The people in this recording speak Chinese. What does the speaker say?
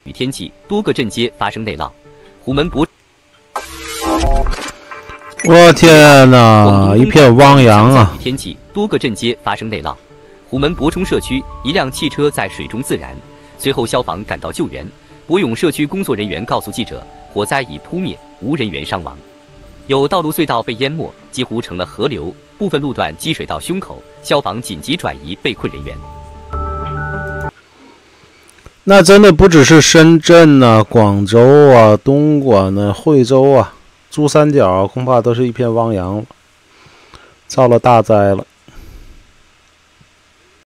雨天气，多个镇街发生内涝。虎门博， 我天哪，一片汪洋啊！ 雨天气，多个镇街发生内涝。虎门博冲社区一辆汽车在水中自燃，随后消防赶到救援。博永社区工作人员告诉记者，火灾已扑灭，无人员伤亡。有道路隧道被淹没，几乎成了河流，部分路段积水到胸口，消防紧急转移被困人员。 那真的不只是深圳啊、广州啊、东莞啊、惠州啊、珠三角啊，恐怕都是一片汪洋了，遭了大灾了。